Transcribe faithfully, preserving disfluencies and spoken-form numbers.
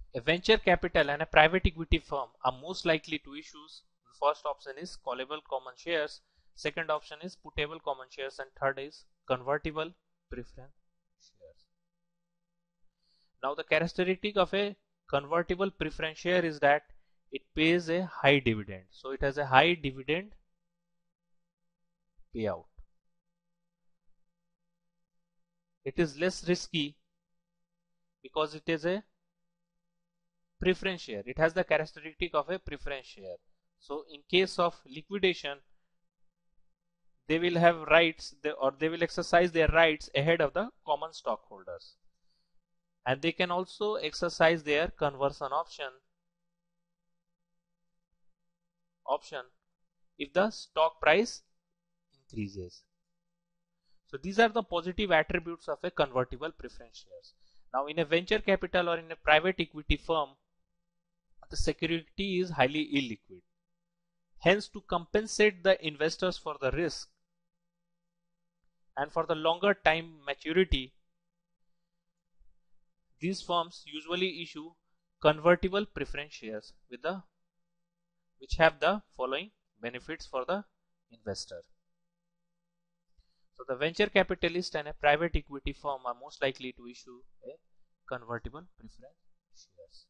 A venture capital and a private equity firm are most likely to issue. The first option is callable common shares, second option is putable common shares, and third is convertible preference shares. Now the characteristic of a convertible preference share is that it pays a high dividend. So it has a high dividend payout. It is less risky because it is a preference share. It has the characteristic of a preference share. So in case of liquidation, they will have rights, or they will exercise their rights ahead of the common stockholders, and they can also exercise their conversion option option if the stock price increases. So these are the positive attributes of a convertible preference shares. Now in a venture capital or in a private equity firm, the security is highly illiquid. Hence, to compensate the investors for the risk and for the longer time maturity, these firms usually issue convertible preference shares with the which have the following benefits for the investor. So the venture capitalist and a private equity firm are most likely to issue a convertible preference shares.